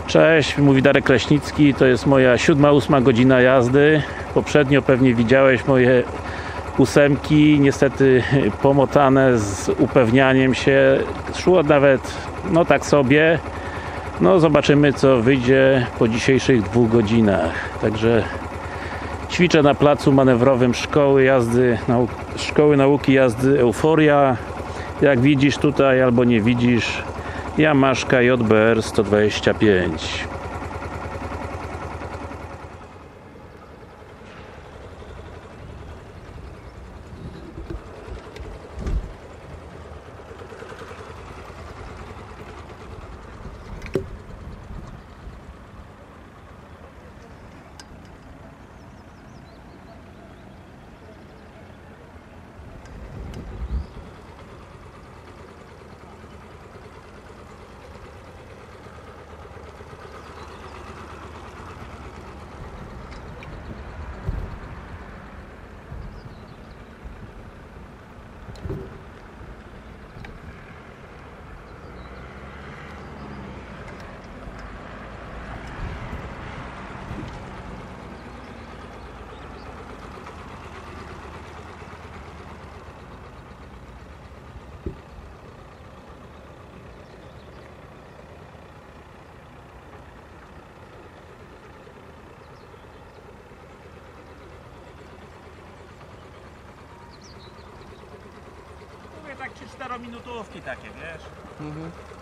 Cześć, mówi Darek Kraśnicki, to jest moja 7-8 godzina jazdy. Poprzednio pewnie widziałeś moje 8, niestety pomotane z upewnianiem się. Szło nawet, no tak sobie. No zobaczymy, co wyjdzie po dzisiejszych 2 godzinach. Także ćwiczę na placu manewrowym Szkoły Nauki Jazdy Euforia. Jak widzisz tutaj albo nie widzisz, Yamaha JBR 125. Tak 3-4 minutówki takie, wiesz?